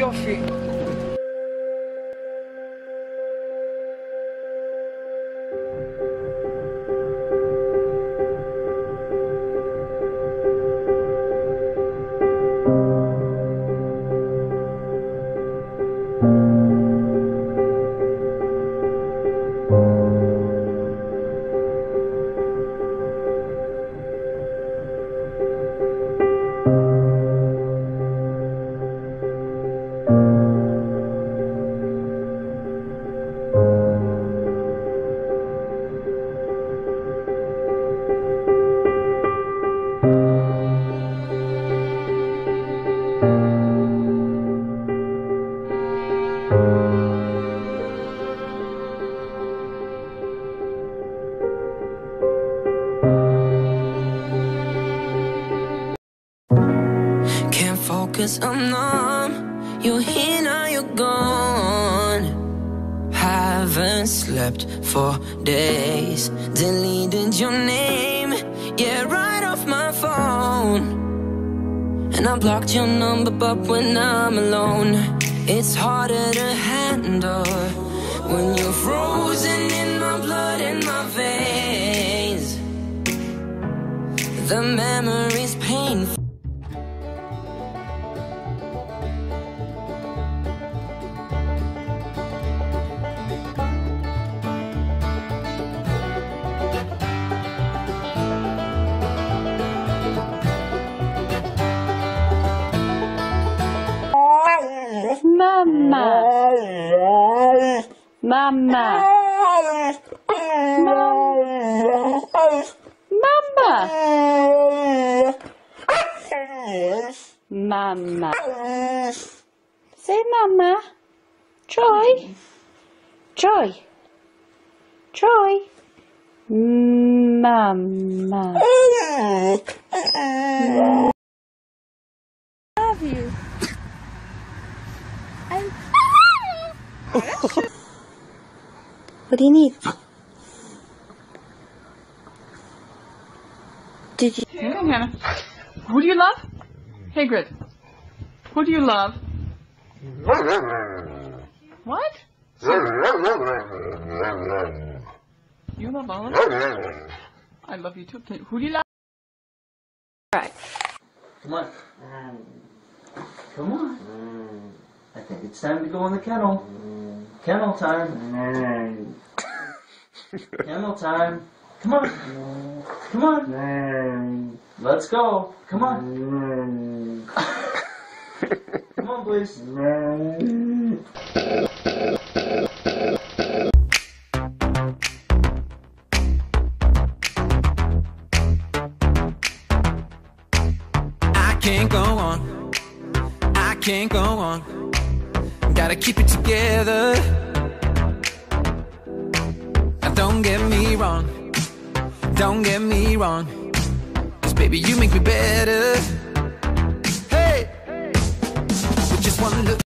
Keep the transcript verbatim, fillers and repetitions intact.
יופי. Cause I'm numb, you're here now, you're gone. Haven't slept for days, deleted your name, yeah, right off my phone. And I blocked your number, but when I'm alone, it's harder to handle when you're frozen in my blood, in my veins. The memory's painful. Mama. Mama. Mama. Mama. Say mama. Joy. Joy. Joy. Mama. Love you. What do you need? Did you? Hannah, Hannah. Who do you love? Hagrid. Who do you love? What? You love all of them? I love you too. Can, who do you love? Right. Come on. Come on. I think it's time to go in the kennel. Kennel time. Kennel time. Come on. Come on. Let's go. Come on. Come on, please. I can't go on. I can't go on. Gotta keep it together. Now don't get me wrong. Don't get me wrong. 'Cause baby, you make me better. Hey, with just one look.